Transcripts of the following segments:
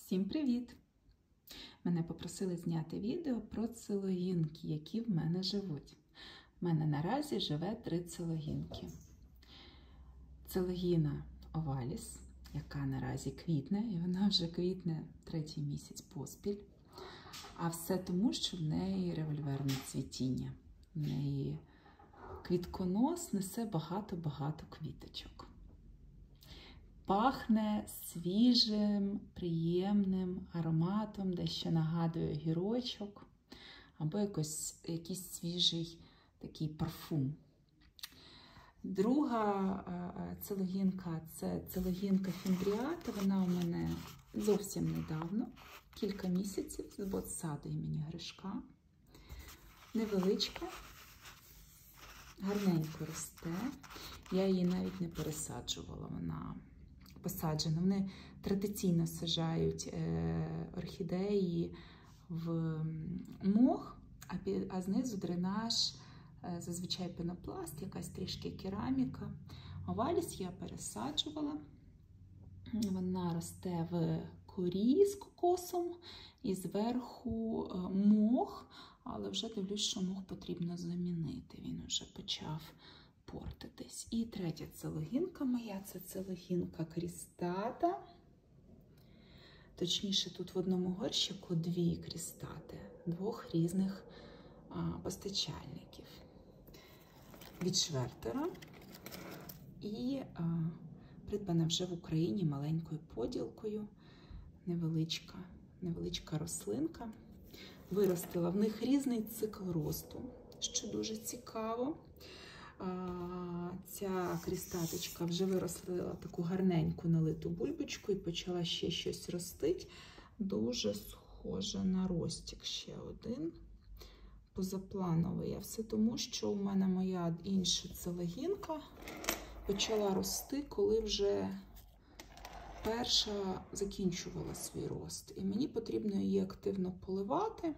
Всім привіт! Мене попросили зняти відео про цилогінки, які в мене живуть. У мене наразі живе 3 цилогінки. Цилогіна оваліс, яка наразі квітне, і вона вже квітне 3-й місяць поспіль. А все тому, що в неї револьверне цвітіння. В неї квітконос несе багато-багато квіточок. Пахне свіжим, приємним ароматом, дещо нагадує огірочок, або якийсь свіжий такий парфум. Друга цилогінка – це цилогінка фімбріата. Вона у мене зовсім недавно, кілька місяців, з саду імені Гришка. Невеличка, гарненько росте. Я її навіть не пересаджувала, вона посаджена. Вони традиційно саджають орхідеї в мох, а знизу дренаж, зазвичай пенопласт, якась трішки кераміка. Оваліс я пересаджувала. Вона росте в корі з кокосом і зверху мох, але вже дивлюсь, що мох потрібно замінити. Він вже почав портитись. І третя цилогінка моя – це цилогінка крістата. Точніше, тут в одному горщику 2 крістати, 2 різних постачальників. Від Швертера. І придбана вже в Україні маленькою поділкою. Невеличка рослинка. Виростила в них різний цикл росту, що дуже цікаво. Ця крістаточка вже виростила таку гарненьку налиту бульбочку і почала ще щось ростить. Дуже схоже на ростик ще один. Позаплановий. А все тому, що у мене моя інша цилогінка почала рости, коли вже перша закінчувала свій рост. І мені потрібно її активно поливати.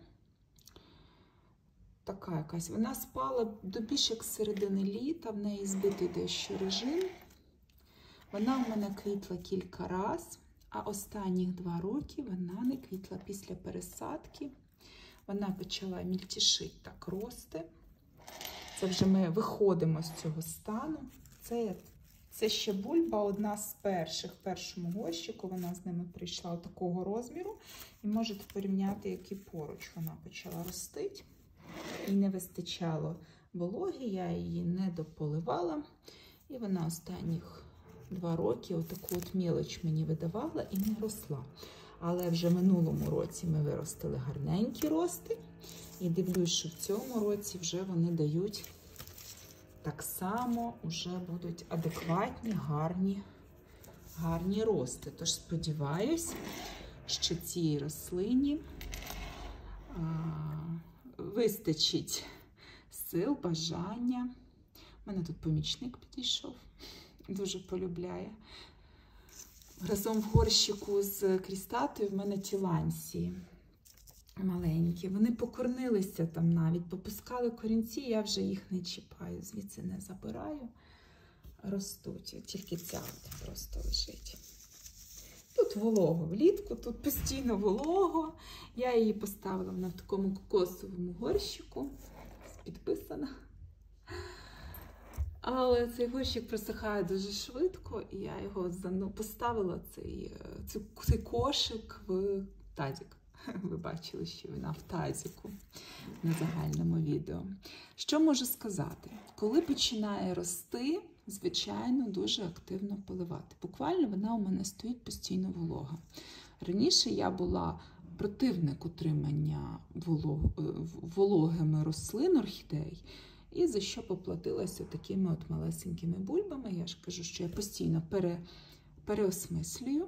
Така якась. Вона спала до більш як середини літа, в неї збитий дещо режим. Вона в мене квітла кілька разів, а останніх 2 роки вона не квітла після пересадки. Вона почала мільтішити так рости. Це вже ми виходимо з цього стану. Це ще бульба, одна з перших в першому горщику. Вона з ними прийшла такого розміру. І можете порівняти, які поруч вона почала ростити. І не вистачало вологи, я її не дополивала. І вона останніх 2 роки отаку от мілоч мені видавала і не росла. Але вже в минулому році ми виростили гарненькі рости. І дивлюсь, що в цьому році вже вони дають так само, вже будуть адекватні, гарні рости. Тож сподіваюсь, що цій рослині вистачить сил, бажання. У мене тут помічник підійшов, дуже полюбляє. Разом в горщику з крістатою в мене тіланції маленькі. Вони покорнилися там навіть, попускали корінці, я вже їх не чіпаю, звідси не забираю. Ростуть, тільки ця просто лежить. Тут волого влітку, тут постійно волого. Я її поставила в такому кокосовому горщику, підписана. Але цей горщик просихає дуже швидко, і я його поставила, цей кошик, в тазик. Ви бачили, що вона в тазику на загальному відео. Що можу сказати? Коли починає рости, звичайно, дуже активно поливати. Буквально вона у мене стоїть постійно волога. Раніше я була противник утримання вологими рослин, орхідей, і за що поплатилася такими от малесенькими бульбами. Я ж кажу, що я постійно переосмислюю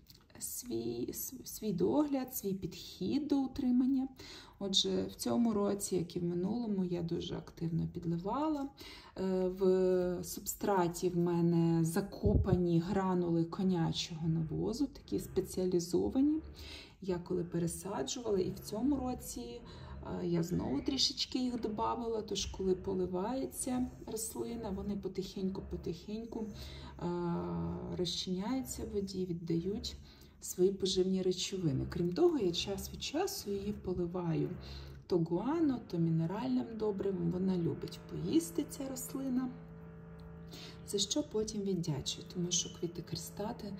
свій догляд, свій підхід до утримання. Отже, в цьому році, як і в минулому, я дуже активно підливала. В субстраті в мене закопані гранули конячого навозу, такі спеціалізовані. Я коли пересаджувала, і в цьому році я знову трішечки їх додавала, тож коли поливається рослина, вони потихеньку розчиняються в воді, віддають свої поживні речовини. Крім того, я час від часу її поливаю то гуано, то мінеральним добривом. Вона любить поїсти, ця рослина. За що потім віддячую, тому що квіти крістати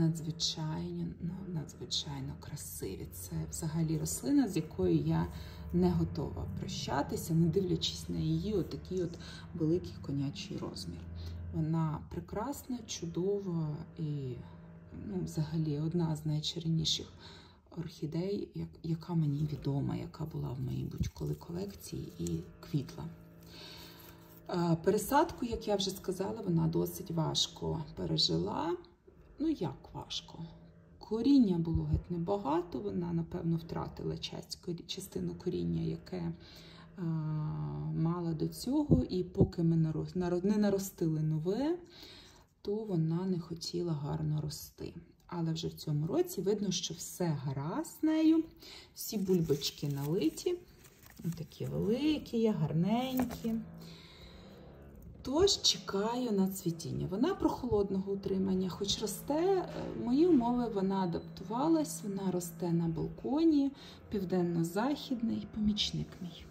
надзвичайно красиві. Це взагалі рослина, з якою я не готова прощатися, не дивлячись на її отакий великий конячий розмір. Вона прекрасна, чудова і взагалі одна з найчарівніших орхідей, яка мені відома, яка була в моїй будь-коли колекції і квітла. Пересадку, як я вже сказала, вона досить важко пережила. Як важко? Коріння було геть небагато, вона, напевно, втратила частину коріння, яке мала до цього, і поки ми не наростили нове, то вона не хотіла гарно рости. Але вже в цьому році видно, що все гаразд з нею, всі бульбочки налиті, такі великі, гарненькі. Тож чекаю на цвітіння. Вона прохолодного утримання, хоч росте, в мої умови вона адаптувалась, вона росте на балконі, південно-західний, помічник мій.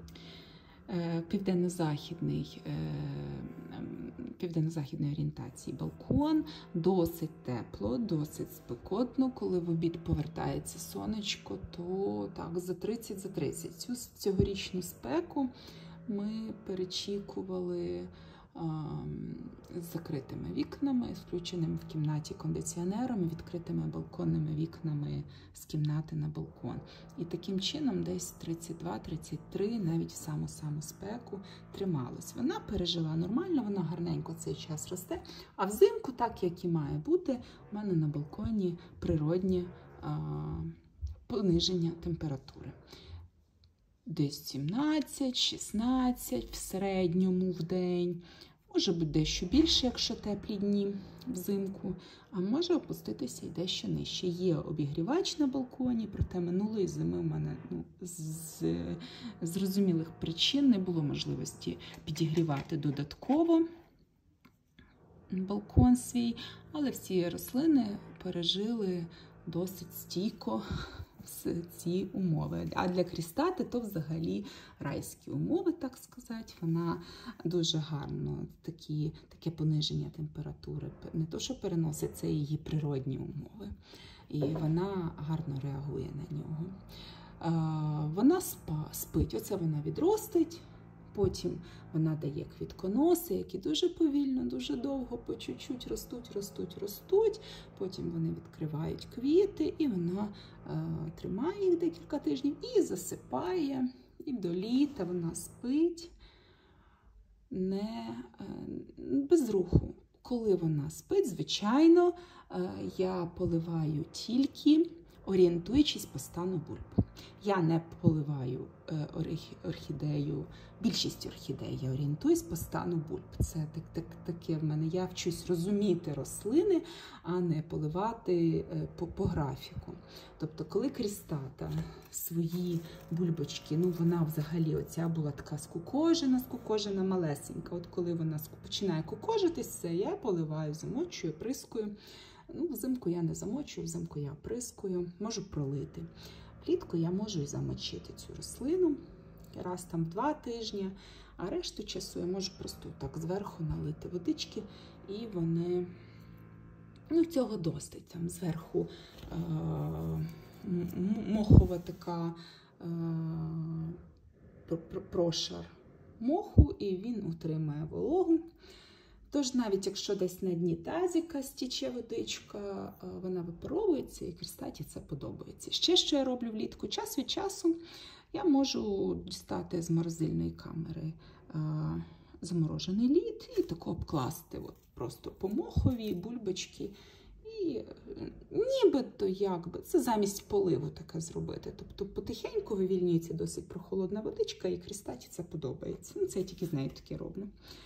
Південно-західної орієнтації балкон, досить тепло, досить спекотно. Коли в обід повертається сонечко, то так, за 30. Цю цьогорічну спеку ми перечікували з закритими вікнами, з включеним в кімнаті кондиціонером, відкритими балконними вікнами з кімнати на балкон. І таким чином десь 32-33, навіть в саму спеку, трималась. Вона пережила нормально, вона гарненько цей час росте, а взимку, так як і має бути, у мене на балконі природнє пониження температури. Десь 17-16 в середньому в день. Може бути дещо більше, якщо теплі дні взимку, а може опуститися і дещо нижче. Є обігрівач на балконі, проте минулої зими в мене з зрозумілих причин не було можливості підігрівати додатково балкон свій, але всі рослини пережили досить стійко ці умови. А для крістати то взагалі райські умови, так сказати. Вона дуже гарно таке пониження температури. Не то, що переносить, це її природні умови. І вона гарно реагує на нього. Вона спить. Оце вона відростить. Потім вона дає квітконоси, які дуже повільно, дуже довго, по чуть-чуть ростуть. Потім вони відкривають квіти, і вона тримає їх декілька тижнів і засипає. І до літа вона спить без руху. Коли вона спить, звичайно, я поливаю тільки орієнтуючись по стану бульб. Я не поливаю орхідею, більшість орхідей я орієнтуюсь по стану бульб. Це таке в мене, я вчусь розуміти рослини, а не поливати по графіку. Тобто, коли крістата свої бульбочки, вона взагалі оця була така скукожена, малесенька. От коли вона починає кукожитись, все, я поливаю, замочую, прискую. Взимку я не замочую, взимку я оприскую, можу пролити. Влітку я можу і замочити цю рослину раз там в 2 тижні, а решту часу я можу просто так зверху налити водички, і вони, цього досить. Там зверху мохова така прошар моху, і він утримає вологу. Тож навіть якщо десь на дні тазика стіче водичка, вона випаровується, і крістаті це подобається. Ще що я роблю влітку? Час від часу я можу дістати з морозильної камери заморожений лід і тако обкласти просто по мохові, бульбочки. І нібито це замість поливу таке зробити. Тобто потихеньку вивільнюється досить прохолодна водичка, і крістаті це подобається. Це я тільки з нею таке роблю.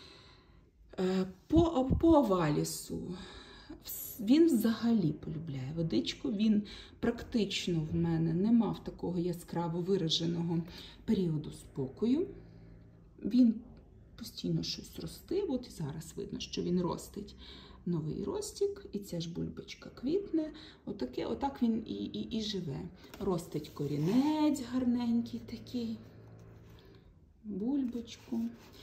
По овалісу він взагалі полюбляє водичку, він практично в мене не мав такого яскраво вираженого періоду спокою. Він постійно щось ростив, от і зараз видно, що він ростить. новий ростик, і ця ж бульбочка квітне. Отак він і живе. Ростить корінець гарненький такий, бульбочку.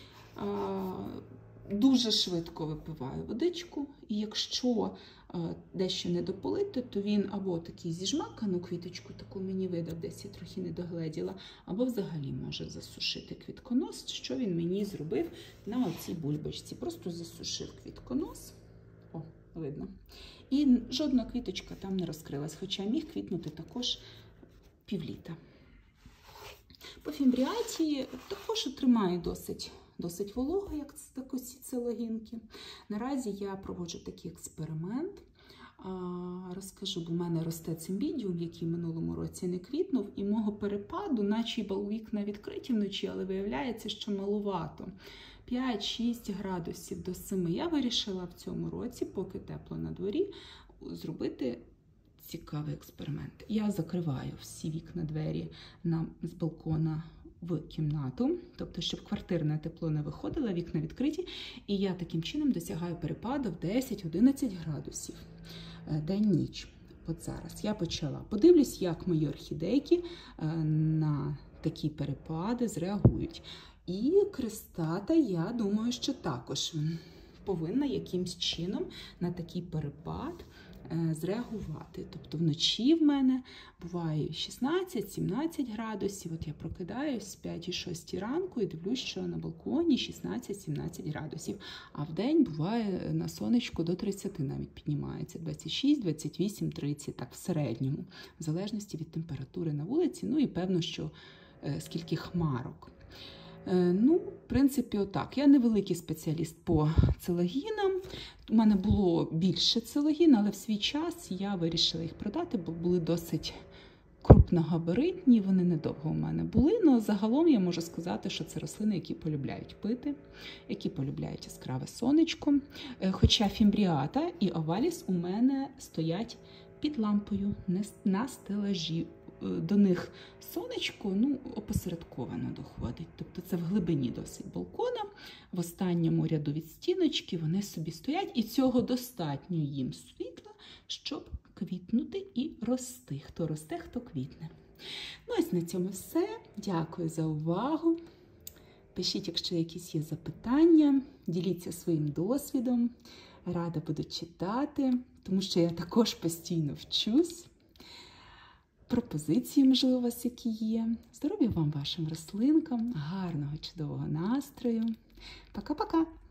Дуже швидко випиває водичку, і якщо дещо не дополити, то він або такий зіжмакану квіточку, таку мені видав, десь я трохи не догледіла, або взагалі може засушити квітконос, що він мені зробив на оцій бульбочці. Просто засушив квітконос, видно, і жодна квіточка там не розкрилась, хоча міг квітнути також півліта. По фімбріатії також тримаю досить волого, як так ось ці логінки. Наразі я проводжу такий експеримент. Розкажу, бо в мене росте цимбідіум, який минулому році не квітнув, і мого перепаду, наче вікна відкриті вночі, але виявляється, що малувато. 5-6 градусів до 7. Я вирішила в цьому році, поки тепло на дворі, зробити цікавий експеримент. Я закриваю всі вікна, двері з балкона в кімнату, тобто, щоб квартирне тепло не виходило, вікна відкриті, і я таким чином досягаю перепаду в 10-11 градусів день-ніч. От зараз я почала. Подивлюсь, як мої орхідейки на такі перепади зреагують. І крестата, я думаю, що також повинна якимсь чином на такий перепад зреагувати. Тобто вночі в мене буває 16-17 градусів. От я прокидаюсь в 5-6 ранку і дивлюсь, що на балконі 16-17 градусів. А в день буває на сонечку до 30 навіть піднімається. 26, 28, 30, так в середньому. В залежності від температури на вулиці, ну і певно, що скільки хмарок. Ну, в принципі, отак. Я не великий спеціаліст по целогінам. У мене було більше целогін, але в свій час я вирішила їх продати, бо були досить крупногабаритні, вони недовго у мене були. Але загалом я можу сказати, що це рослини, які полюбляють пити, які полюбляють яскраве сонечко. Хоча фімбріата і оваліс у мене стоять під лампою, на стелажі. До них сонечко, опосередковано доходить. Тобто це в глибині досить балкона, в останньому ряду від стіночки вони собі стоять, і цього достатньо їм світла, щоб квітнути і рости. Хто росте, хто квітне. Ну, ось на цьому все. Дякую за увагу. Пишіть, якщо якісь є запитання, діліться своїм досвідом. Рада буду читати, тому що я також постійно вчусь. Пропозиції, можливо, у вас які є. Здоров'я вам, вашим рослинкам, гарного, чудового настрою. Пока-пока!